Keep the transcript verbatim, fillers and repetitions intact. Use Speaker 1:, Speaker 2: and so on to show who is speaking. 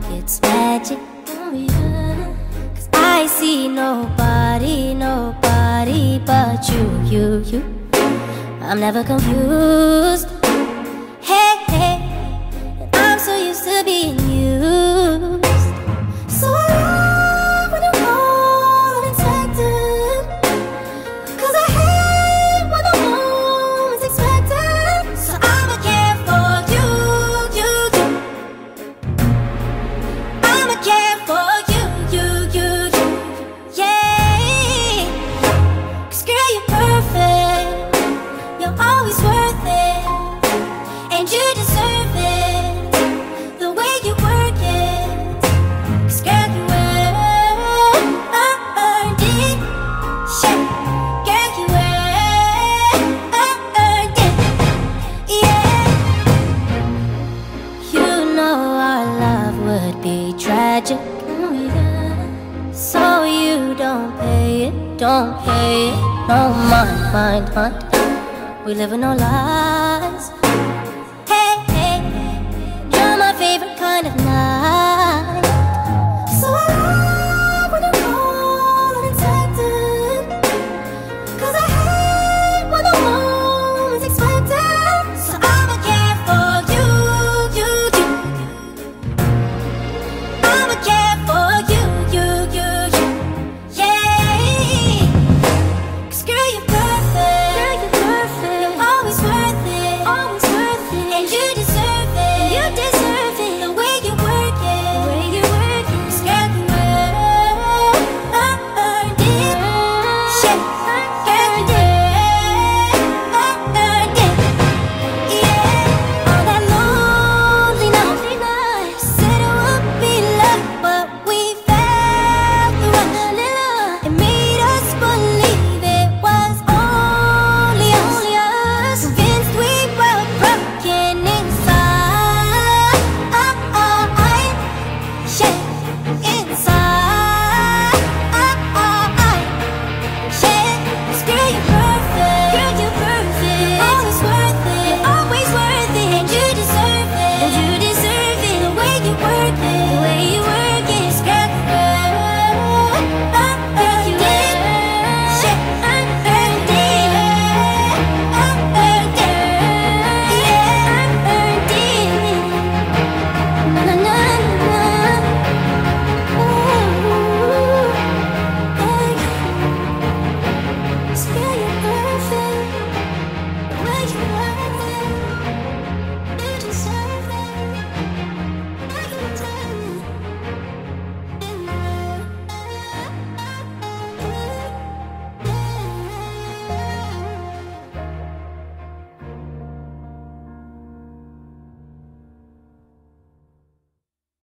Speaker 1: it's magic. Cause I see nobody, nobody but you, you, you. I'm never confused. Hey, hey, I'm so used to being used. So I love when you call unexpected, cause I hate when the moment's expected. So I'ma care for you, you, you. I'ma care for you, you, you, you. Yeah. Cause girl, you're perfect, you're always worth it, and you deserve it, the way you work it. Cause girl, you earned it. Shit, girl, you earned it. Yeah. You know our love would be tragic, so you don't pay it, don't pay it. No mind, mind, mind. We live in no lie.